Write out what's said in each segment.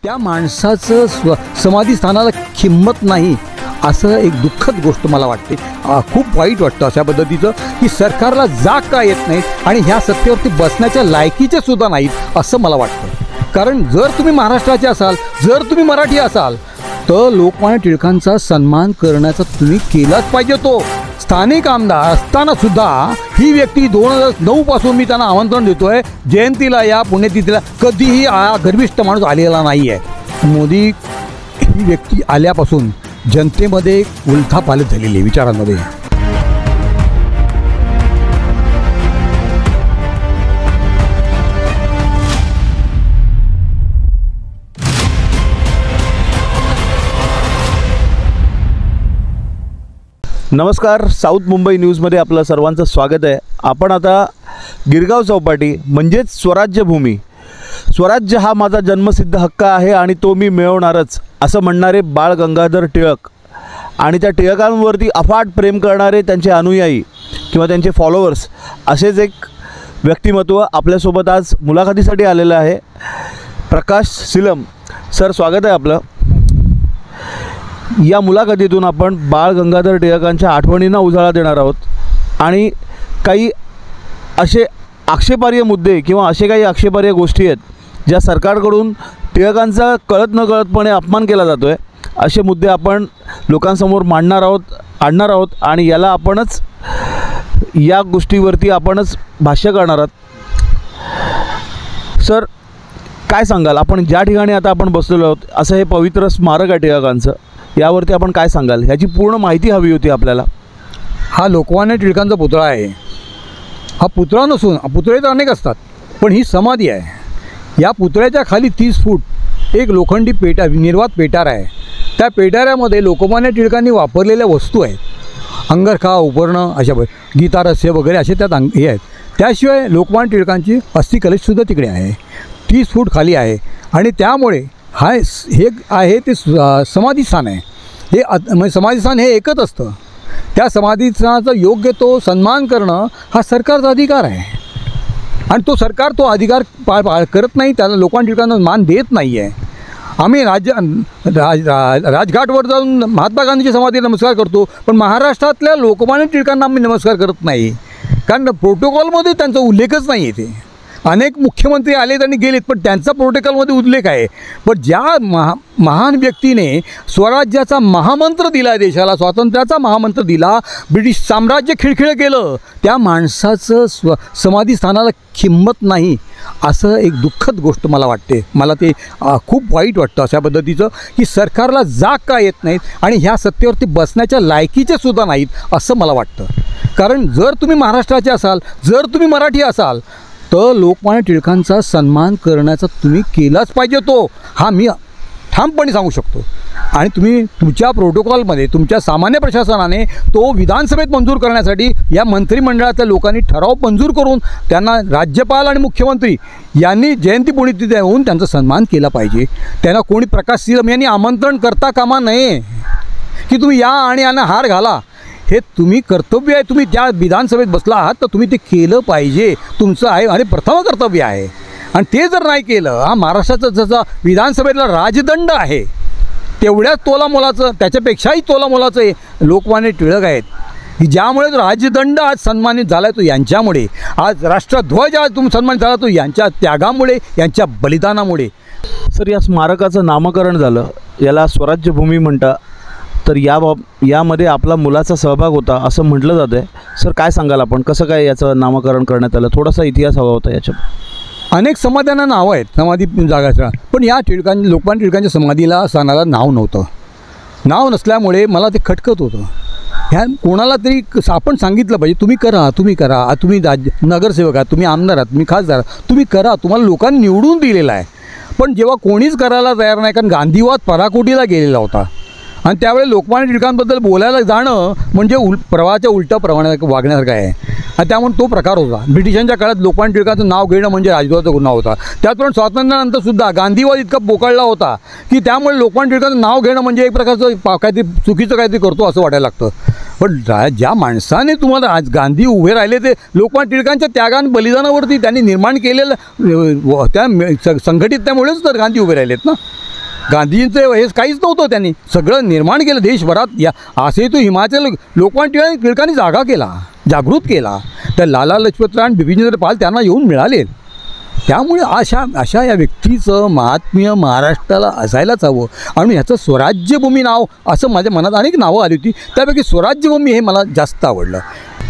त्या माणसाचं समाधी स्थानाला किंमत नाही असं एक दुःखद गोष्ट मला वाटते. खूप वाईट वाटतं अशा पद्धतीचं की सरकारला जाग का येत नाही आणि ह्या सत्तेवरती बसण्याच्या लायकीचे सुद्धा नाहीत असं मला वाटतं. कारण जर तुम्ही महाराष्ट्राचे असाल, जर तुम्ही मराठी असाल तर लोकमान्य टिळकांचा सन्मान करण्याचा तुम्ही केलाच पाहिजे. तो स्थानिक आमदार असताना सुद्धा ही व्यक्ती 2009 पासून मी त्यांना आमंत्रण देतोय, जयंतीला या, पुण्यतिथीला, कधीही गर्विष्ठ माणूस आलेला नाही आहे. मोदी ही व्यक्ती आल्यापासून जनतेमध्ये उलथापालथ झालेली आहे विचारांमध्ये. नमस्कार, साऊथ मुंबई न्यूजमध्ये आपलं सर्वांचं स्वागत आहे. आपण आता गिरगाव चौपाटी म्हणजेच स्वराज्यभूमी, स्वराज्य हा माझा जन्मसिद्ध हक्क आहे आणि तो मी मिळवणारच असं म्हणणारे बाळ गंगाधर टिळक आणि त्या टिळकांवरती अफाट प्रेम करणारे त्यांचे अनुयायी किंवा त्यांचे फॉलोअर्स असेच एक व्यक्तिमत्व आपल्यासोबत आज मुलाखतीसाठी आलेलं आहे. प्रकाश सिलम सर, स्वागत आहे आपलं. या मुलाखतीतून आपण बाळ गंगाधर टिळकांच्या आठवणींना उजाळा देणार आहोत आणि काही असे आक्षेपार्ह मुद्दे किंवा असे काही आक्षेपार्ह गोष्टी आहेत ज्या सरकारकडून टिळकांचा कळत न कळतपणे अपमान केला जातो आहे, असे मुद्दे आपण लोकांसमोर आणणार आहोत आणि याला आपणच या गोष्टीवरती आपणच भाष्य करणार आहोत. सर, काय सांगाल, आपण ज्या ठिकाणी आता आपण बसलेलो आहोत असं हे पवित्र स्मारक आहे टिळकांचं, यावरती आपण काय सांगाल? ह्याची पूर्ण माहिती हवी होती आपल्याला. हा लोकमान्य टिळकांचा पुतळा आहे. हा पुतळा नसून, पुतळे तर अनेक असतात पण ही समाधी आहे. या पुतळ्याच्या खाली 30 फूट एक लोखंडी निर्वात पेटारा आहे. त्या पेटाऱ्यामध्ये लोकमान्य टिळकांनी वापरलेल्या वस्तू आहेत. अंगरखा, उपकरणं, अशा गीतारस्य वगैरे असे त्यात हे आहेत. त्याशिवाय लोकमान्य टिळकांची अस्थिकलशसुद्धा तिकडे आहे, 30 फूट खाली आहे. आणि त्यामुळे हे आहे ते समाधीस्थान आहे. हे समाधीस्थान हे एकच असतं. त्या समाधीस्थानाचा योग्य तो सन्मान करणं हा सरकारचा अधिकार आहे आणि तो सरकार तो अधिकार करत नाही, त्याला लोकमान्य टिळकांना मान देत नाही आहे. आम्ही राजघाटवर जाऊन महात्मा गांधीची समाधीला नमस्कार करतो, पण महाराष्ट्रातल्या लोकमान्य टिळकांना आम्ही नमस्कार करत नाही, कारण प्रोटोकॉलमध्ये त्यांचा उल्लेखच नाही आहे. ते अनेक मुख्यमंत्री आले आणि गेलेत पण त्यांचा प्रोटोकॉलमध्ये उल्लेख आहे. पण ज्या महान व्यक्तीने स्वराज्याचा महामंत्र दिला, देशाला स्वातंत्र्याचा महामंत्र दिला, ब्रिटिश साम्राज्य खिळखिळं केलं, त्या माणसाचं समाधी स्थानाला किंमत नाही असं एक दुःखद गोष्ट मला वाटते. मला ते खूप वाईट वाटतं अशा पद्धतीचं की सरकारला जाग का येत नाहीत आणि ह्या सत्तेवरती बसण्याच्या लायकीचे सुद्धा नाहीत असं मला वाटतं. कारण जर तुम्ही महाराष्ट्राचे असाल, जर तुम्ही मराठी असाल तर लोकमान्य टिळकांचा सन्मान करण्याचा तुम्ही केलाच पाहिजे. तो हा मी ठामपणे सांगू शकतो. आणि तुम्ही तुमच्या प्रोटोकॉलमध्ये, तुमच्या सामान्य प्रशासनाने तो विधानसभेत मंजूर करण्यासाठी या मंत्रिमंडळातल्या लोकांनी ठराव मंजूर करून त्यांना राज्यपाल आणि मुख्यमंत्री यांनी जयंती पुण्यतिथी देऊन त्यांचा सन्मान केला पाहिजे. त्यांना कोणी प्रकाश सिलम यांनी आमंत्रण करता कामा नये की तुम्ही या आणि यांना हार घाला. हे तुम्ही कर्तव्य आहे. तुम्ही ज्या विधानसभेत बसला आहात तर तुम्ही ते केलं पाहिजे, तुमचं आहे आणि प्रथम कर्तव्य आहे. आणि ते जर नाही केलं, हा महाराष्ट्राचा जसा विधानसभेतला राजदंड आहे तेवढ्याच तोलामोलाचं, त्याच्यापेक्षाही तोलामोलाचं लोकमान्य टिळक आहेत की ज्यामुळे राजदंड आज सन्मानित झाला आहे. तो यांच्यामुळे, आज राष्ट्रध्वज आज सन्मानित झाला तो यांच्या त्यागामुळे, यांच्या बलिदानामुळे. सर, या स्मारकाचं नामकरण झालं, याला स्वराज्यभूमी म्हणता, तर यामध्ये आपला मुलाचा सहभाग होता असं म्हटलं जातं आहे. सर, काय सांगाल आपण, कसं काय याचं नामकरण करण्यात आलं? थोडासा इतिहास हवा होता याच्या. अनेक समाध्यांना नावं आहेत, समाधी जागाचं, पण या लोकमान्य टिळकांच्या समाधीला स्थानाला नाव नव्हतं. नाव नसल्यामुळे मला ते खटकत होतं. ह्या कोणाला तरी आपण सांगितलं पाहिजे, तुम्ही करा, तुम्ही नगरसेवक आहात, तुम्ही आमदार आहात, तुम्ही खासदार, तुम्ही करा, तुम्हाला लोकांनी निवडून दिलेला आहे. पण जेव्हा कोणीच करायला तयार नाही, कारण गांधीवाद पराकोटीला गेलेला होता आणि त्यावेळी लोकमान्य टिळकांबद्दल बोलायला जाणं म्हणजे प्रवाहाच्या उलटा प्रमाणात वागण्यासारखं आहे. आणि त्यामुळे तो प्रकार होता. ब्रिटिशांच्या काळात लोकमान्य टिळकांचं नाव घेणं म्हणजे राजद्रोहाचा गुन्हा होता. त्याचप्रमाणे स्वातंत्र्यानंतरसुद्धा गांधीवाद इतका बोकाळला होता की त्यामुळे लोकमान्य टिळकांचं नाव घेणं म्हणजे एक प्रकारचं काहीतरी चुकीचं काहीतरी करतो असं वाटायला लागतं. पण ज्या माणसाने तुम्हाला आज गांधी उभे राहिले ते लोकमान्य टिळकांच्या त्यागान बलिदानावरती त्यांनी निर्माण केलेलं त्या संघटित त्यामुळेच तर गांधी उभे राहिलेत ना. गांधीजींचं हे काहीच नव्हतं, त्यांनी सगळं निर्माण केलं देशभरात. या असे तो हिमाचल लोकमान्य टिळकांनी जागा केला, जागृत केला. तर लाला लजपतराय आणि बिपिनचंद्र पाल त्यांना येऊन मिळाले. त्यामुळे अशा या व्यक्तीचं महात्म्य महाराष्ट्राला असायलाच हवं. आणि ह्याचं स्वराज्यभूमी नाव असं माझ्या मनात अनेक नावं आली होती, त्यापैकी स्वराज्यभूमी हे मला जास्त आवडलं.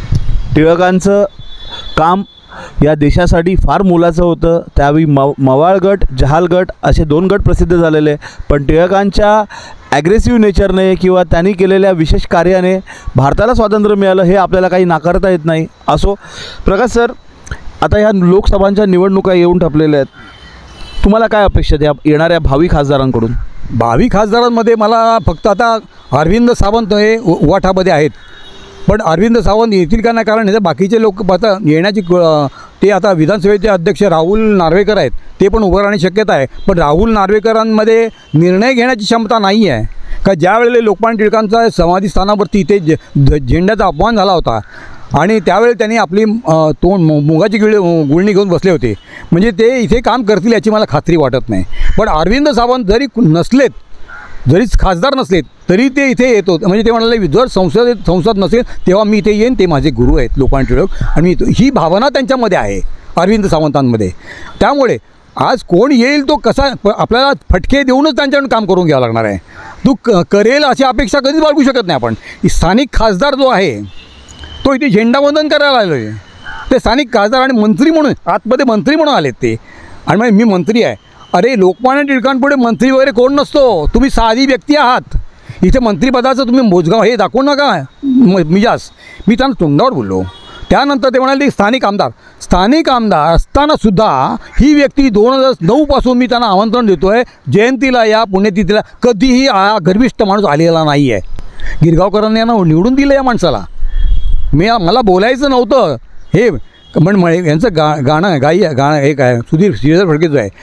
टिळकांचं काम या देशासाठी फार मोलाचं होतं. त्यावेळी मवाळ गट, जहाल गट असे 2 गट प्रसिद्ध झालेले. पण टिळकांच्या ॲग्रेसिव्ह नेचरने किंवा त्यांनी केलेल्या विशेष कार्याने भारताला स्वातंत्र्य मिळालं, हे आपल्याला काही नाकारता येत नाही. असो, प्रकाश सर, आता ह्या लोकसभांच्या निवडणुका येऊन ठपलेल्या आहेत. तुम्हाला काय अपेक्षा द्या येणाऱ्या भावी खासदारांकडून? भावी खासदारांमध्ये मला फक्त आता अरविंद सावंत हे उवाठामध्ये आहेत, पण अरविंद सावंत येतील का नाही, कारण हे बाकीचे लोक आता येण्याची ते आता विधानसभेचे अध्यक्ष राहुल नार्वेकर आहेत, ते पण उभं राहण्याची शक्यता आहे. पण राहुल नार्वेकरांमध्ये निर्णय घेण्याची क्षमता नाही आहे. का ज्या वेळेला लोकमान्य टिळकांचा समाधीस्थानावरती इथे झेंड्याचा अपमान झाला होता आणि त्यावेळी त्यांनी आपली मुगाची गुळणी घेऊन बसले होते, म्हणजे ते इथे काम करतील याची मला खात्री वाटत नाही. पण अरविंद सावंत जरी नसलेत, जरीच खासदार नसलेत तरी ते इथे येतो. म्हणजे ते म्हणाले जर संसद नसेल तेव्हा मी इथे येईन, ते माझे गुरु आहेत लोकमान्य टिळक, आणि ही भावना त्यांच्यामध्ये आहे अरविंद सावंतांमध्ये. त्यामुळे आज कोण येईल तो कसा आपल्याला फटके देऊनच त्यांच्याकडून काम करून घ्यावं लागणार आहे. तू करेल अशी अपेक्षा कधीच बाळगू शकत नाही आपण. स्थानिक खासदार जो आहे तो इथे झेंडावंदन करायला आलो आहे. ते स्थानिक खासदार आणि मंत्री म्हणून आतमध्ये मंत्री म्हणून आलेत ते, आणि मग मी मंत्री आहे. अरे लोकमान्य टिळकांपुढे मंत्री वगैरे कोण नसतो, तुम्ही साधी व्यक्ती आहात. इथे मंत्रिपदाचं तुम्ही मोजगाव हे दाखवू नका मिजाज. मी त्यांना तोंडावर बोललो. त्यानंतर ते म्हणाले स्थानिक आमदार असतानासुद्धा ही व्यक्ती 2009 पासून मी त्यांना आमंत्रण देतो आहे, जयंतीला या पुण्यतिथीला. कधीही गर्विष्ठ माणूस आलेला नाही आहे. गिरगावकरांनी यांना निवडून दिलं या माणसाला. मला बोलायचं नव्हतं हे, पण यांचं गाणं हे काय श्रीधर फडकेचं आहे,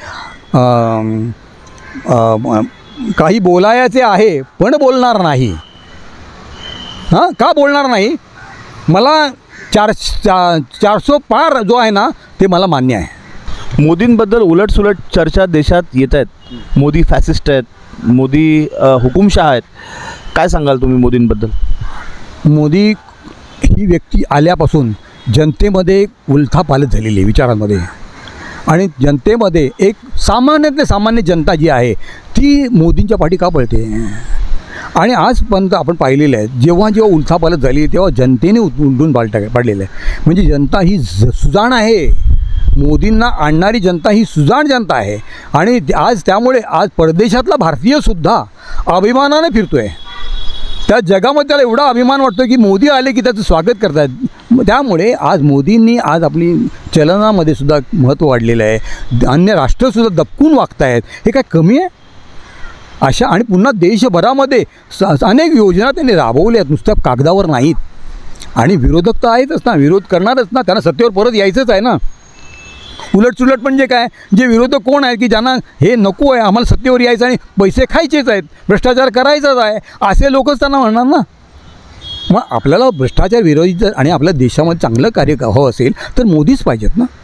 काही बोलायचे आहे पण बोलणार नाही. हां, का बोलणार नाही? मला 400 पार जो आहे ना ते मला मान्य आहे. मोदींबद्दल उलटसुलट चर्चा देशात येत आहेत. मोदी फॅसिस्ट आहेत, मोदी हुकुमशाह आहेत. काय सांगाल तुम्ही मोदींबद्दल? मोदी ही व्यक्ती आल्यापासून जनतेमध्ये एक उलथापालथ झालेली आहे विचारांमध्ये, आणि जनतेमध्ये एक सामान्यातले सामान्य जनता जी आहे ती मोदींच्या पाठी का पळते. आणि आजपर्यंत आपण पाहिलेलं आहे, जेव्हा उलथापालथ झाली तेव्हा जनतेने उलटून पाडलेलं आहे. म्हणजे जनता ही सुजाण आहे, मोदींना आणणारी जनता ही सुजाण जनता आहे. आणि त्यामुळे आज परदेशातला भारतीयसुद्धा अभिमानाने फिरतो आहे. त्या जगामध्ये त्याला एवढा अभिमान वाटतो की मोदी आले की त्याचं स्वागत करतात. त्यामुळे आज मोदींनी आज आपली चलनामध्ये सुद्धा महत्त्व वाढलेलं आहे. अन्य राष्ट्रसुद्धा दबकून वागत आहेत. हे काय कमी आहे? अशा आणि पुन्हा देशभरामध्ये अनेक योजना त्यांनी राबवल्या आहेत, नुसत्या कागदावर नाहीत. आणि विरोधक तर आहेतच ना, विरोध करणारच ना, त्यांना सत्तेवर परत यायचंच आहे ना. उलटसुलट म्हणजे काय, जे विरोधक कोण आहेत की ज्यांना हे नको आहे, आम्हाला सत्तेवर यायचं आणि पैसे खायचेच आहेत, भ्रष्टाचार करायचाच आहे, असे लोकच त्यांना म्हणणार ना. मग आपल्याला भ्रष्टाचार विरोधी आणि आपल्या देशामध्ये चांगलं कार्य हवं असेल तर मोदीच पाहिजेत ना.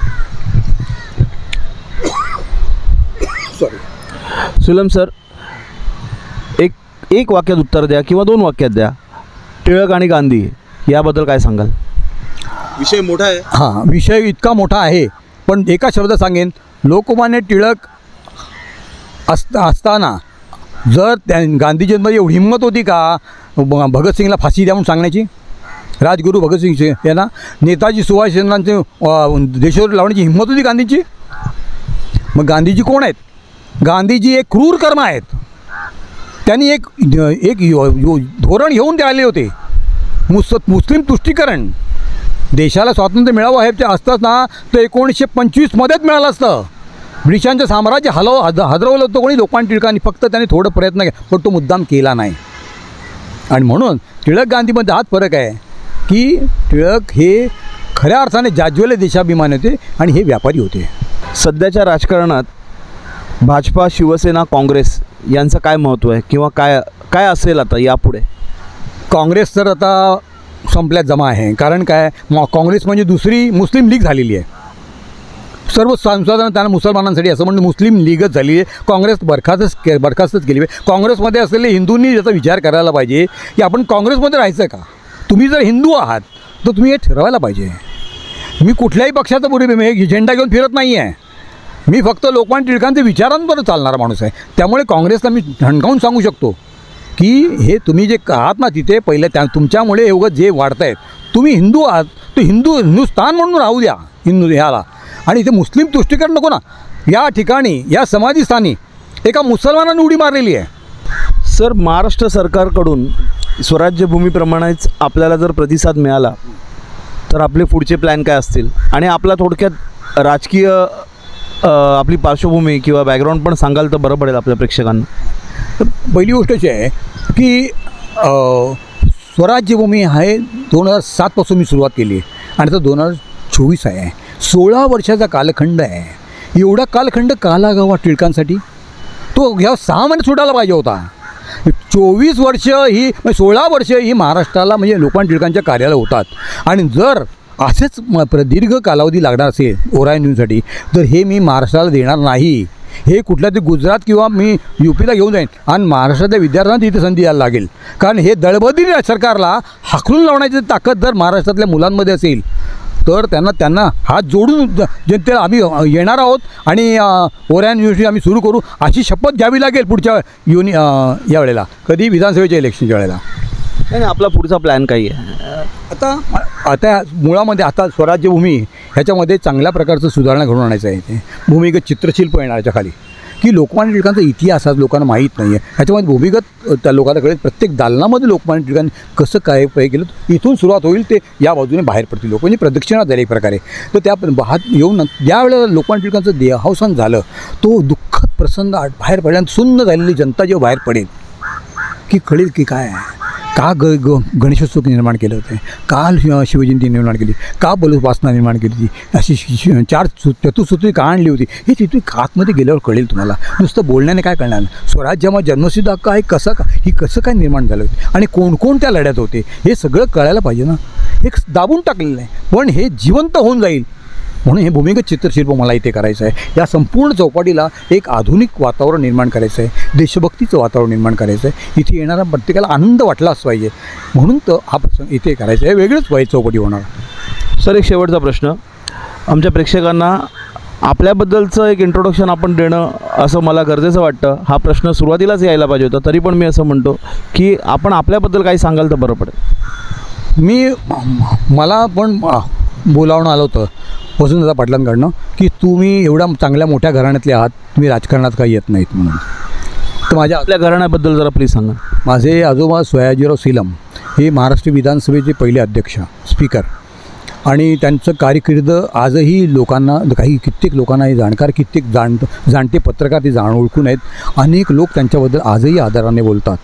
सुलम सर, एक वाक्यात उत्तर द्या किंवा 2 वाक्यात द्या. टिळक आणि गांधी याबद्दल काय सांगाल? विषय मोठा आहे. हां, विषय इतका मोठा आहे, पण एका शब्दात सांगेन, लोकमान्य टिळक असताना जर गांधीजींमध्ये एवढी हिंमत होती का भगतसिंगला फाशी द्या म्हणून सांगण्याची, राजगुरू भगतसिंग यांना, नेताजी सुभाषचंद्रांचे देशावर लावण्याची हिंमत होती गांधीची? मग गांधीजी कोण आहेत? गांधीजी एक क्रूर कर्म आहेत. त्यांनी एक धोरण घेऊन ते आले होते, मुस्लिम तुष्टीकरण. देशाला स्वातंत्र्य मिळावं हे ते असतंच ना, तर 1925मध्येच मिळालं असतं. ब्रिटिशांचं साम्राज्य हलवलं होतं कोणी? लोकमान्य टिळकांनी. फक्त त्यांनी थोडं प्रयत्न केला, पण तो मुद्दाम केला नाही. आणि म्हणून टिळक गांधीमध्ये हाच फरक आहे की टिळक हे खऱ्या अर्थाने जाज्वले देशाभिमान होते आणि हे व्यापारी होते. सध्याच्या राजकारणात भाजपा, शिवसेना, काँग्रेस यांचं काय महत्त्व आहे किंवा काय असेल आता यापुढे? काँग्रेस तर आता संपल्यात जमा आहे. कारण काय, काँग्रेस म्हणजे दुसरी मुस्लिम लीग झालेली आहे. सर्व संसाधनं त्यांना मुसलमानांसाठी असं म्हणजे मुस्लिम लीगच झाली आहे. काँग्रेस बरखास्तच केली आहे. काँग्रेसमध्ये असलेले हिंदूंनी याचा विचार करायला पाहिजे की आपण काँग्रेसमध्ये राहायचं का. तुम्ही जर हिंदू आहात तर तुम्ही हे ठरवायला पाहिजे. मी कुठल्याही पक्षाचा पूर्वी झेंडा घेऊन फिरत नाही आहे. मी फक्त लोकमान्य टिळकांच्या विचारांवर चालणारा माणूस आहे. त्यामुळे काँग्रेसला मी ठणकावून सांगू शकतो की हे तुम्ही जे आहात ना तिथे पहिलं तुमच्यामुळे एवढं जे वाढत आहेत. तुम्ही हिंदू आहात तर हिंदुस्थान म्हणून राहू द्या हिंदू ह्याला. आणि इथे मुस्लिम तुष्टीकरण नको ना. या ठिकाणी या समाधीस्थानी एका मुसलमानाने उडी मारलेली आहे. सर, महाराष्ट्र सरकारकडून स्वराज्यभूमीप्रमाणेच आपल्याला जर प्रतिसाद मिळाला तर आपले पुढचे प्लॅन काय असतील आणि आपला थोडक्यात राजकीय आपली पार्श्वभूमी किंवा बॅकग्राऊंड पण सांगाल तर बरं पडेल आपल्या प्रेक्षकांना. तर पहिली गोष्ट अशी आहे की स्वराज्यभूमी आहे 2007पासून मी सुरुवात केली आहे आणि आता 2024 आहे. 16 वर्षाचा कालखंड आहे. एवढा कालखंड का लागावा टिळकांसाठी. तो ह्या 6 महिने सुटायला पाहिजे होता. 24 वर्ष ही 16 वर्ष ही महाराष्ट्राला म्हणजे लोकमान्य टिळकांच्या कार्याला होतात. आणि जर असेच दीर्घ कालावधी लागणार असेल ओरायन न्यूजसाठी तर हे मी महाराष्ट्राला देणार नाही. हे कुठल्या तरी गुजरात किंवा मी UPला घेऊन जाईन आणि महाराष्ट्रातल्या विद्यार्थ्यांना तिथे संधी द्यायला लागेल. कारण हे दळबदी सरकारला हाकलून लावण्याची ताकद जर महाराष्ट्रातल्या मुलांमध्ये असेल तर त्यांना हात जोडून जनतेला आम्ही येणार आहोत आणि ओरायन युनिव्हर्सिटी आम्ही सुरू करू अशी शपथ घ्यावी लागेल पुढच्या या वेळेला, कधी विधानसभेच्या इलेक्शनच्या वेळेला. नाही, आपला पुढचा प्लॅन काही आहे आता मुळामध्ये आता स्वराज्यभूमी ह्याच्यामध्ये चांगल्या प्रकारचं सुधारणा घडून आणायचं आहे. ते भूमिगत चित्रशिल्प येणार याच्या खाली की लोकमान्य टिळकांचा इतिहास आज लोकांना माहीत नाही आहे. ह्याच्यामध्ये भूमिगत त्या लोकांना कळेल. प्रत्येक दालनामध्ये लोकमान्य टिळकांनी कसं काय केलं इथून सुरुवात होईल ते या बाजूने बाहेर पडतील लोक म्हणजे प्रदक्षिणा झाली एक प्रकारे. तर त्या येऊन ज्या वेळेला लोकमान्य टिळकांचं देहावसान झालं तो दुःखद प्रसंग बाहेर पडल्यानंतर सुन्न झालेली जनता जेव्हा बाहेर पडेल की कळेल की काय आहे. का गणेशोत्सव निर्माण केलं होतं, का शिवजयंती निर्माण केली, का बलुपासना निर्माण केली होती, अशी 4 चतुसूत्री का आणली होती हे तिथे आतमध्ये गेल्यावर कळेल तुम्हाला. नुसतं बोलण्याने काय कळणार. स्वराज्यामध्ये जन्मसिद्ध हक्क आहे कसं काय निर्माण झालं होते आणि कोणकोणत्या लढ्यात होते हे सगळं कळायला पाहिजे ना. हे दाबून टाकलेलं आहे पण हे जिवंत होऊन जाईल म्हणून हे भूमिगत चित्रशिल्प मला इथे करायचं आहे. या संपूर्ण चौपाटीला एक आधुनिक वातावरण निर्माण करायचं आहे, देशभक्तीचं वातावरण निर्माण करायचं आहे. इथे येणारा प्रत्येकाला आनंद वाटलाच पाहिजे म्हणून तर हा प्रसंग इथे करायचा आहे. वेगळंच पाहिजे चौपाटी होणार. सर, एक शेवटचा प्रश्न आमच्या प्रेक्षकांना आपल्याबद्दलचं एक इंट्रोडक्शन आपण देणं असं मला गरजेचं वाटतं. हा प्रश्न सुरुवातीलाच यायला पाहिजे होता तरी पण मी असं म्हणतो की आपण आपल्याबद्दल काही सांगाल तर बरं पडेल. मला पण बोलावणं आलं होतं वसंतदादा पाटलांकडनं की तुम्ही एवढ्या चांगल्या मोठ्या घराण्यातले आहात, तुम्ही राजकारणात काही येत नाहीत म्हणून. तर आपल्या घराण्याबद्दल जरा प्लीज सांगा. माझे आजोबा सयाजीराव सीलम हे महाराष्ट्र विधानसभेचे पहिले अध्यक्ष स्पीकर आणि त्यांचं कारकीर्द आजही लोकांना कित्येक लोकांना हे जाणकार कित्येक जाणते पत्रकार ते ओळखून आहेत. अनेक लोक त्यांच्याबद्दल आजही आदराने बोलतात.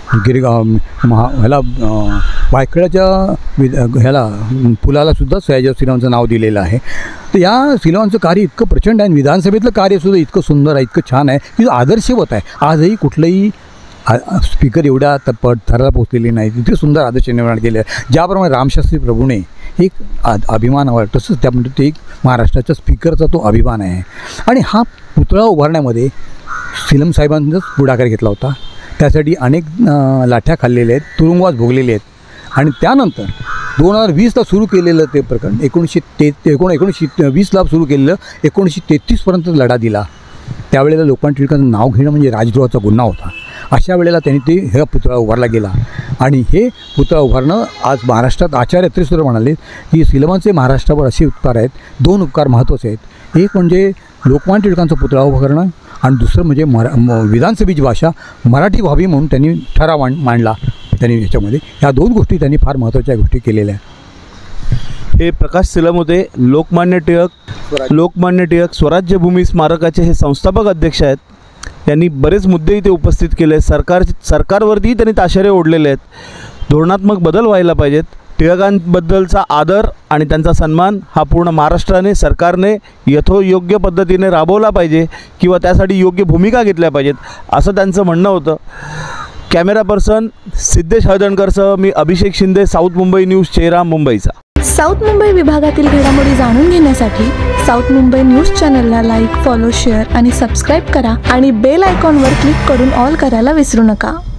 वायकळाच्या पुलालासुद्धा सयाजीराव सीलमचं नाव दिलेलं आहे. तर या सीलमांचं कार्य इतकं प्रचंड आहे. विधानसभेतलं कार्यसुद्धा इतकं सुंदर आहे, इतकं छान आहे की आदर्शवत आहे. आजही कुठलंही स्पीकर एवढ्या थराला पोचलेली नाही. इतके सुंदर आदर्श निर्माण केले आहे. ज्याप्रमाणे रामशास्त्री प्रभूने एक अभिमान वाटतं तसंच त्यामध्ये ते एक महाराष्ट्राच्या स्पीकरचा तो अभिमान आहे. आणि हा पुतळा उभारण्यामध्ये सीलम साहेबांचाच पुढाकार घेतला होता. त्यासाठी अनेक लाठ्या खाल्लेल्या आहेत, तुरुंगवास भोगलेले आहेत. आणि त्यानंतर 2020ला सुरू केलेलं ते प्रकरण 1920ला सुरू केलेलं 1933पर्यंत लढा दिला. त्यावेळेला लोकमान्य टिळकांचं नाव घेणं म्हणजे राजद्रोहाचा गुन्हा होता. अशा वेळेला त्यांनी हा पुतळा उभारला गेला. आणि हे पुतळा उभारणं आज महाराष्ट्रात आचार्य अत्रेसुद्धा म्हणाले की सीलमांचे महाराष्ट्रावर असे उपकार आहेत. 2 उपकार महत्त्वाचे आहेत. एक म्हणजे लोकमान्य टिळकांचा पुतळा उभा करणं आणि दुसरं म्हणजे विधानसभेची भाषा मराठी व्हावी म्हणून त्यांनी ठराव मांडला. त्यांनी याच्यामध्ये ह्या 2 गोष्टी त्यांनी फार महत्त्वाच्या गोष्टी केलेल्या आहेत. हे प्रकाश सीलम होते, लोकमान्य टिळक स्वराज्यभूमी स्मारकाचे हे संस्थापक अध्यक्ष आहेत. यांनी बरेच मुद्दे इथे उपस्थित केले. सरकारवरती त्यांनी ताशेरे ओढलेले आहेत. धोरणात्मक बदल व्हायला पाहिजेत. टिळकांबद्दलचा आदर आणि त्यांचा सन्मान हा पूर्ण महाराष्ट्राने सरकारने यथोयोग्य पद्धतीने राबवला पाहिजे किंवा त्यासाठी योग्य भूमिका घेतल्या पाहिजेत असं त्यांचं म्हणणं होतं. कॅमेरा पर्सन सिद्धेश हळदणकरसह मी अभिषेक शिंदे, साऊथ मुंबई न्यूज, चेहरा मुंबईचा. साऊथ मुंबई विभागातील घडामोडी जाणून घेण्यासाठी साऊथ मुंबई न्यूज चॅनलला लाईक, फॉलो, शेअर आणि सबस्क्राईब करा आणि बेल आयकॉनवर क्लिक करून ऑल करायला विसरू नका.